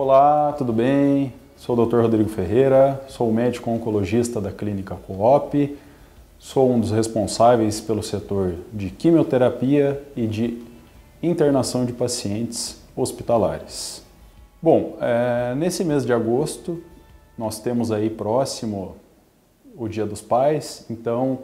Olá, tudo bem? Sou o Dr. Rodrigo Ferreira, sou médico oncologista da Clínica Coop, sou um dos responsáveis pelo setor de quimioterapia e de internação de pacientes hospitalares. Bom, nesse mês de agosto nós temos aí próximo o Dia dos Pais, então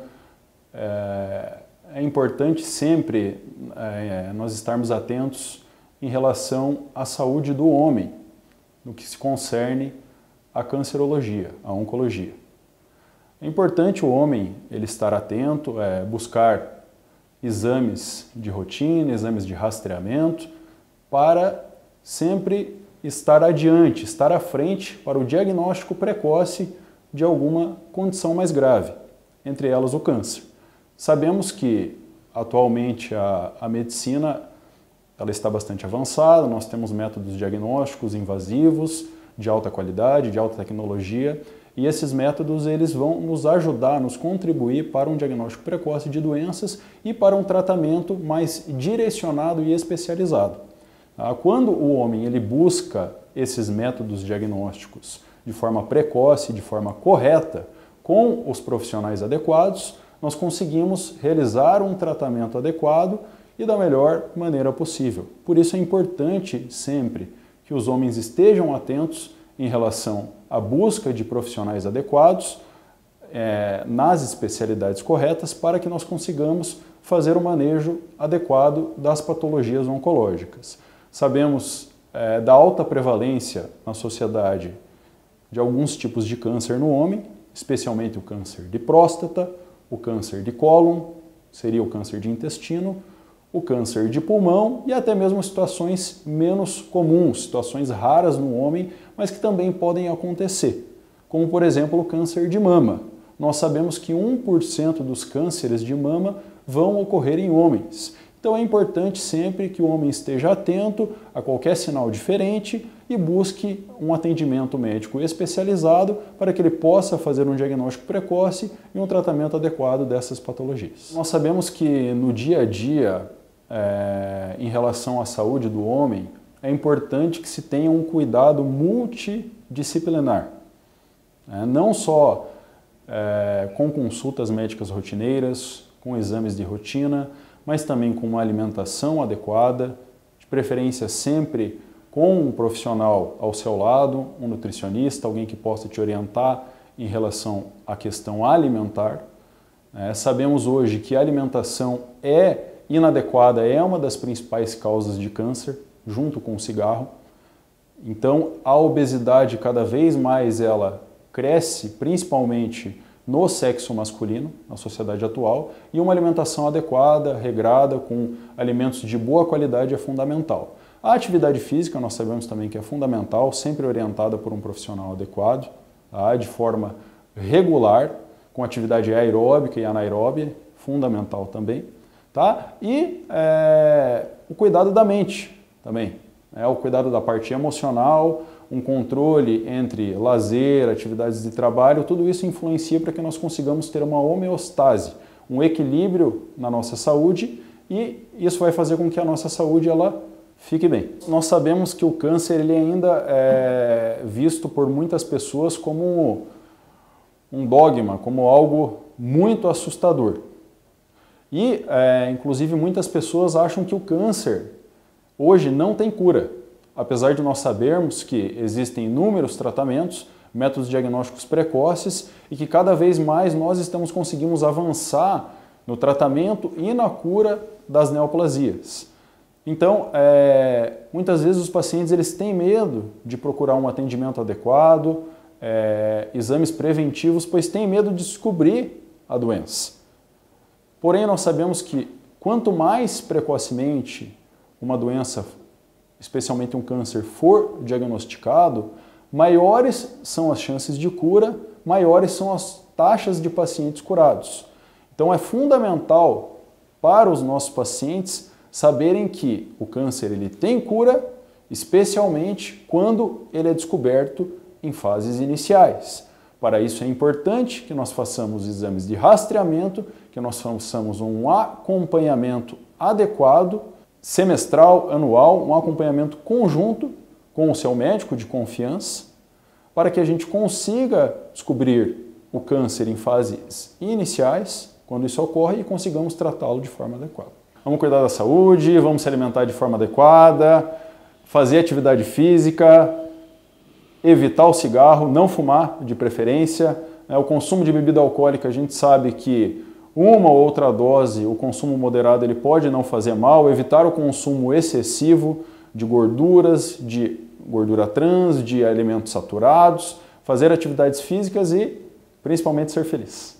é importante sempre nós estarmos atentos em relação à saúde do homem, no que se concerne à cancerologia, à oncologia. É importante o homem ele estar atento, buscar exames de rotina, exames de rastreamento, para sempre estar adiante, estar à frente para o diagnóstico precoce de alguma condição mais grave, entre elas o câncer. Sabemos que atualmente a medicina ela está bastante avançada, nós temos métodos diagnósticos invasivos, de alta qualidade, de alta tecnologia, e esses métodos eles vão nos ajudar, nos contribuir para um diagnóstico precoce de doenças e para um tratamento mais direcionado e especializado. Quando o homem ele busca esses métodos diagnósticos de forma precoce, de forma correta, com os profissionais adequados, nós conseguimos realizar um tratamento adequado e da melhor maneira possível. Por isso é importante sempre que os homens estejam atentos em relação à busca de profissionais adequados nas especialidades corretas para que nós consigamos fazer o manejo adequado das patologias oncológicas. Sabemos da alta prevalência na sociedade de alguns tipos de câncer no homem, especialmente o câncer de próstata, o câncer de cólon, seria o câncer de intestino, o câncer de pulmão e até mesmo situações menos comuns, situações raras no homem, mas que também podem acontecer, como por exemplo o câncer de mama. Nós sabemos que 1% dos cânceres de mama vão ocorrer em homens. Então é importante sempre que o homem esteja atento a qualquer sinal diferente e busque um atendimento médico especializado para que ele possa fazer um diagnóstico precoce e um tratamento adequado dessas patologias. Nós sabemos que no dia a dia, em relação à saúde do homem, é importante que se tenha um cuidado multidisciplinar. Não só com consultas médicas rotineiras, com exames de rotina, mas também com uma alimentação adequada, de preferência sempre com um profissional ao seu lado, um nutricionista, alguém que possa te orientar em relação à questão alimentar. Sabemos hoje que a alimentação inadequada é uma das principais causas de câncer, junto com o cigarro. Então, a obesidade cada vez mais ela cresce, principalmente no sexo masculino, na sociedade atual, e uma alimentação adequada, regrada, com alimentos de boa qualidade é fundamental. A atividade física, nós sabemos também que é fundamental, sempre orientada por um profissional adequado, de forma regular, com atividade aeróbica e anaeróbica, fundamental também. E o cuidado da mente também, o cuidado da parte emocional, um controle entre lazer, atividades de trabalho, tudo isso influencia para que nós consigamos ter uma homeostase, um equilíbrio na nossa saúde e isso vai fazer com que a nossa saúde ela fique bem. Nós sabemos que o câncer ele ainda é visto por muitas pessoas como um dogma, como algo muito assustador. E, inclusive, muitas pessoas acham que o câncer hoje não tem cura, apesar de nós sabermos que existem inúmeros tratamentos, métodos diagnósticos precoces e que cada vez mais nós conseguimos avançar no tratamento e na cura das neoplasias. Então, muitas vezes os pacientes eles têm medo de procurar um atendimento adequado, exames preventivos, pois têm medo de descobrir a doença. Porém, nós sabemos que quanto mais precocemente uma doença, especialmente um câncer, for diagnosticado, maiores são as chances de cura, maiores são as taxas de pacientes curados. Então é fundamental para os nossos pacientes saberem que o câncer ele tem cura, especialmente quando ele é descoberto em fases iniciais. Para isso é importante que nós façamos exames de rastreamento, que nós façamos um acompanhamento adequado, semestral, anual, um acompanhamento conjunto, com o seu médico de confiança, para que a gente consiga descobrir o câncer em fases iniciais, quando isso ocorre, e consigamos tratá-lo de forma adequada. Vamos cuidar da saúde, vamos se alimentar de forma adequada, fazer atividade física, evitar o cigarro, não fumar de preferência. O consumo de bebida alcoólica, a gente sabe que uma ou outra dose, o consumo moderado, ele pode não fazer mal. Evitar o consumo excessivo de gorduras, de gordura trans, de alimentos saturados, fazer atividades físicas e principalmente ser feliz.